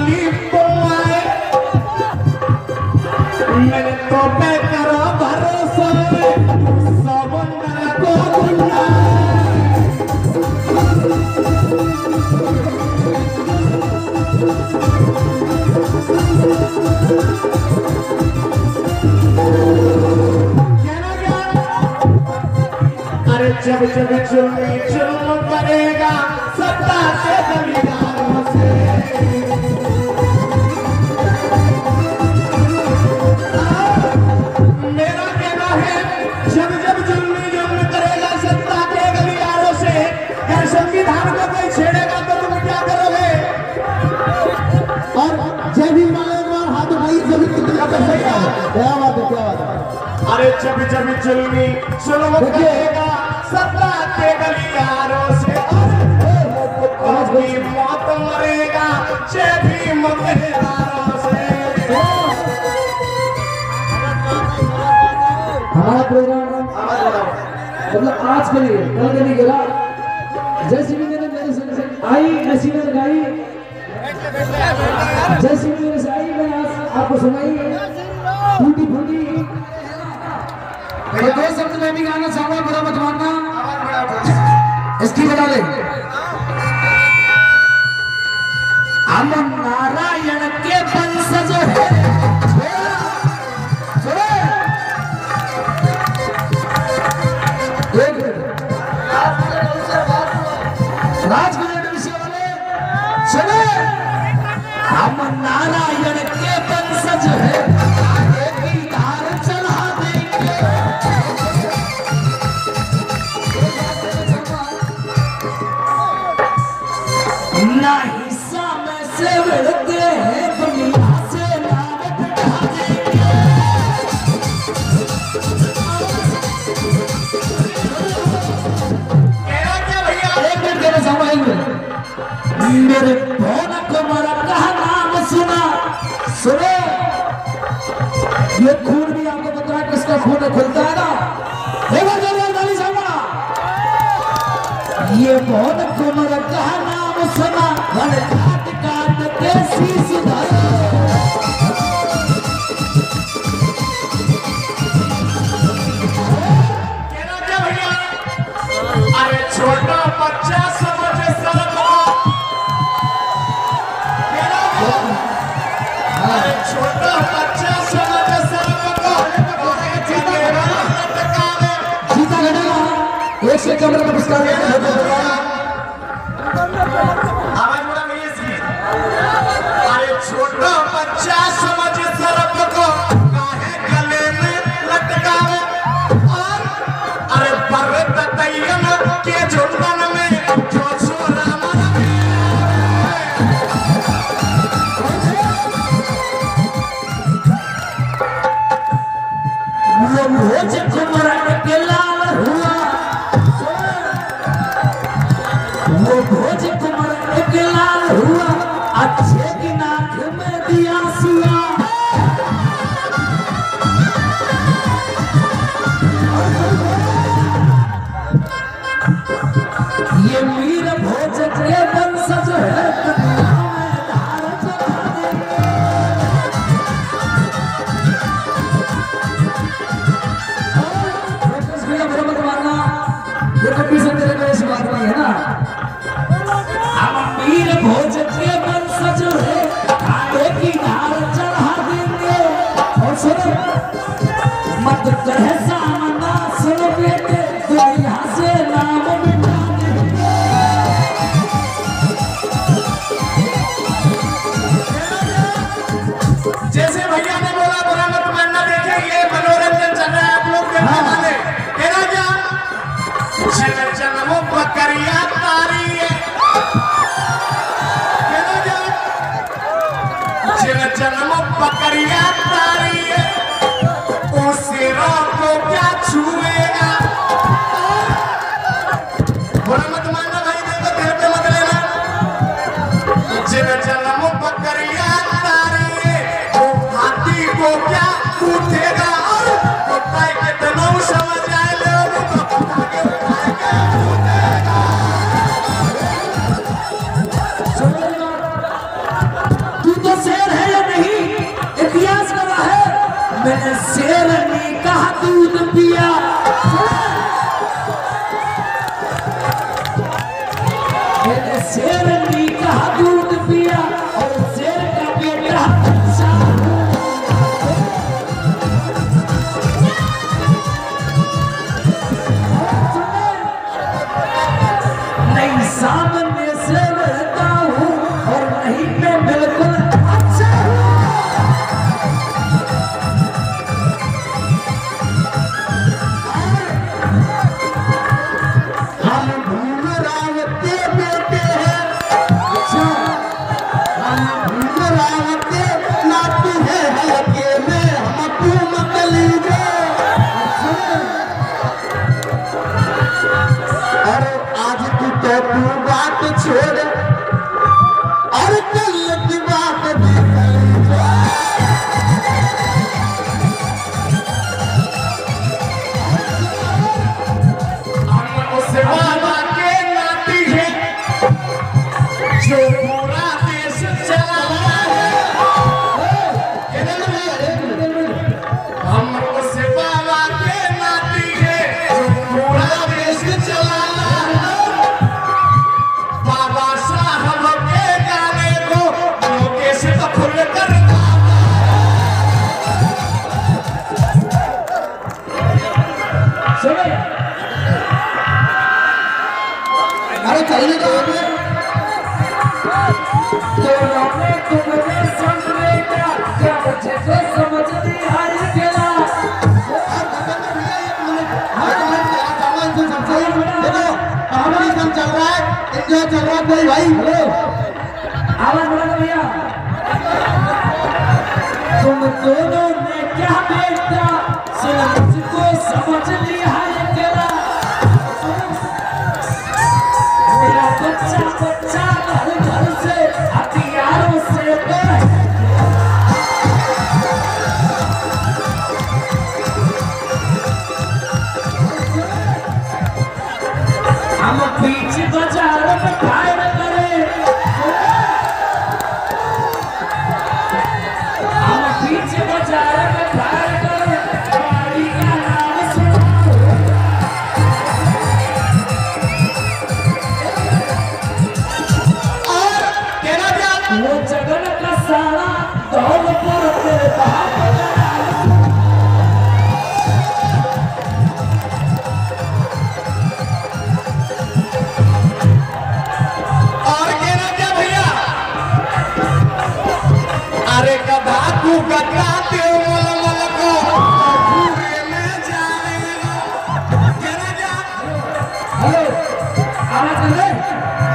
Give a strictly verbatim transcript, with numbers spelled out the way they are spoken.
वाली बुआए मैंने तो पे करो भरोसा समुंदर को गुना अरे जब जब चुम्मी चुम करेगा सत्ता के जमींदारों से मेरा कहना है जब जब चुम्मी चुम करेगा सत्ता के गलियारों से अगर संविधान को कोई छेड़ेगा तो तुम क्या करोगे? और जय भीम वाले एक बार हाथ उठाइए सभी कितने क्या बात है क्या बात है। अरे जब जब चुम्मी चुम करेगा सत्ता के गलियारों से आज भी मौत मरेगा जय भीम गलियारों से। हमारा प्रोग्राम मतलब आज के लिए कल के लिए गिरा जैसी भी मैंने मेरे से आई ऐसी मैंने गाई जैसी भी मेरे से आई मैं आज आपको सुनाई फूटी फूटी दो शब्द मैं भी गाना चाहूंगा बुरा मत मानना इसकी बता ले। हम नारायण के वंशज है राजगुरु विषय वाले सुने हम नारायण के वंशज है ना हिस्सा में से बढ़ते हैं दुनिया से नाम बिठा देंगे। एक मिनट देना चाहूंगा मेरे भोन कुमार का नाम सुना सुनो ये खून भी आपको पता है किसका खून खुलता है ना एक बार जरूर गाली चाहूंगा ये भोन कुमार का नाम सुना वन काट काट के शीश धरा अरे छोटा बच्चा समझ सड़क अरे छोटा बच्चा समझ सड़क जीता घटेगा एक से कैमरा का पुरस्कार छोटा बच्चा समझ सरप को काहे गले में लटकावे और अरे पर्वत तैयन के झुंडन में जो छोरा वो भोज कुमार के लाल हुआ वो भोज कुमार के लाल हुआ अच्छे की नाक में दिया सुआ ये मीर भोज के वंशज है ये कभी से तेरे को ऐसी बात नहीं है ना हम मीर भोज के वंशज है आगे की नार चढ़ा देंगे और सुनो मत कहे सामना सुनो बेटे दुनिया से नाम मिटा देंगे। जैसे भैया ने बोला बुरा मत मानना देखे ये मनोरंजन चल रहा है आप लोग देखने वाले कहना क्या जन जन्म बकरिया तारी है जन जन्म बकरिया तारी है उसे को क्या छुएगा बुरा मत मानना भाई देखो दिल पे मत लेना जन जन्म बकरिया तारी है वो हाथी को क्या कूटेगा और कुत्ता के तनाव समझ आए लोगों को कुत्ता के तू तो मैंने शेरनी का दूध पिया, मैंने शेरनी का दूध पिया और शेर का बेटा बच्चा। नहीं सामने से रहता हूँ और नहीं मैं बिल्कुल अच्छा हूँ। हम भीमराव के बेटे हैं, अच्छा हम भीमराव के नाती हैं, हल्के में हमको मत लीजिए। अरे आज की तो तू बात छोड़ और कल की बात देख लीजिए। हम उस बाबा के नाती हैं जो पूरा देश चलाता है। हम उस बाबा के नाती हैं जो पूरा देश चलाता है। बाबा साहब के गाने को लोकेश तो खुल कर सुनो अरे चलने का दोनों ने तुमने समझने का क्या मुझे तो समझ नहीं आई गेला। चल रहा है, एंजॉय चल रहा है कोई भाई। हेलो आवाज बढ़ा दो भैया। तुम दोनों ने क्या बेटा सुना मुझको समझ नहीं आई गेला। मेरा बच्चा बच्चा घर घर से हथियारों से डरे। हम बीच बाजार में फायर करें, हम बीच बाजार में फायर करें, गाड़ी का नाम सुनो। और कहना क्या वो जगन का सारा दौलपुर के बाप का और कहना क्या भैया। अरे गधा तू गधा ते मल मल को पूरे में जाने। कहना क्या हेलो आवाज कर रहे